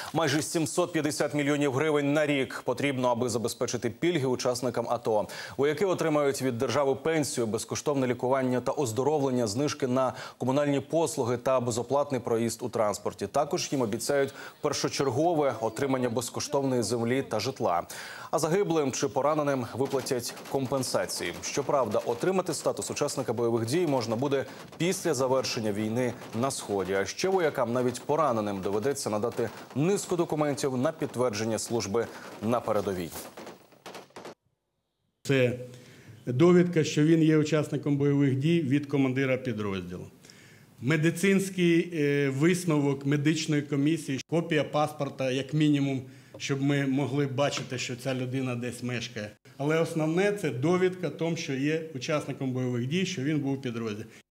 Майже 750 мільйонів гривень на рік потрібно, аби забезпечити пільги учасникам АТО. Вояки отримають від держави пенсію, безкоштовне лікування та оздоровлення, знижки на комунальні послуги та безоплатний проїзд у транспорті. Також їм обіцяють першочергове отримання безкоштовної землі та житла. А загиблим чи пораненим виплатять компенсації. Щоправда, отримати статус учасника бойових дій можна буде після завершення війни на Сході. А ще воякам, навіть пораненим, доведеться надати низку документів на підтвердження служби на передовій. Це довідка, що він є учасником бойових дій від командира підрозділу. Медицинський висновок медичної комісії, копія паспорта, як мінімум, щоб ми могли бачити, що ця людина десь мешкає. Але основне – це довідка тому, що є учасником бойових дій, що він був у підрозділі.